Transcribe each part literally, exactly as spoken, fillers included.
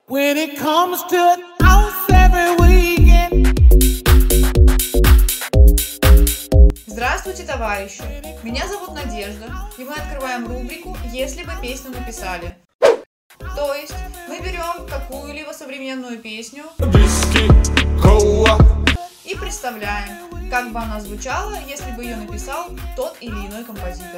When it comes to house every weekend. Здравствуйте, товарищи! Меня зовут Надежда, и мы открываем рубрику «Если бы песню написали». То есть мы берем какую-либо современную песню и представляем, как бы она звучала, если бы ее написал тот или иной композитор.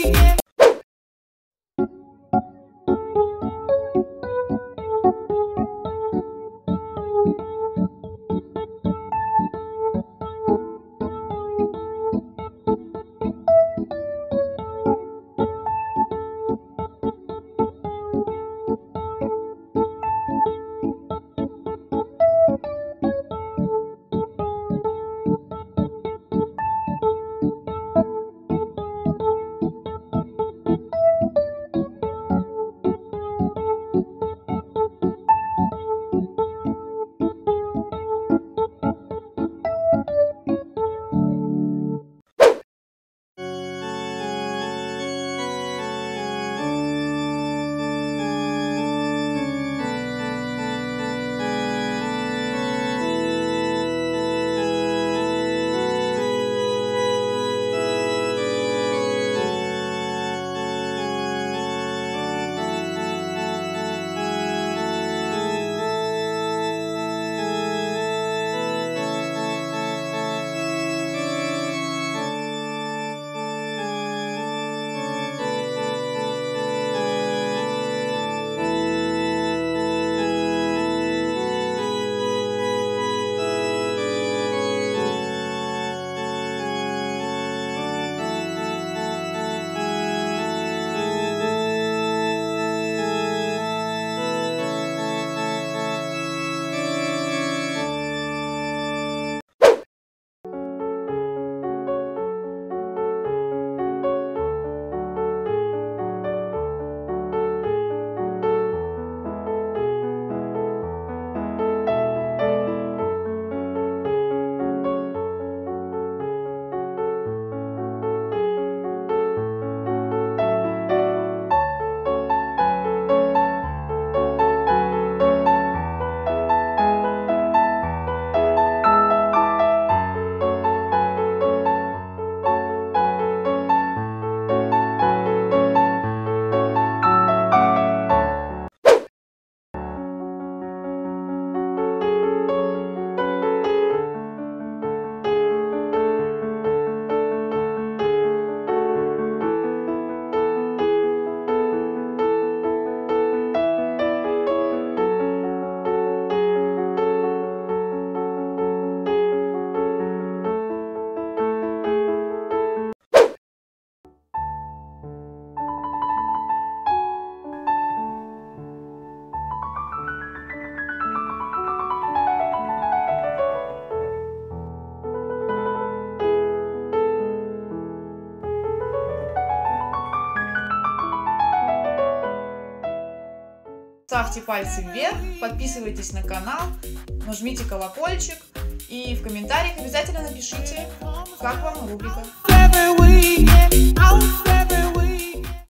Ставьте пальцы вверх, подписывайтесь на канал, нажмите колокольчик и в комментариях обязательно напишите, как вам рубрика.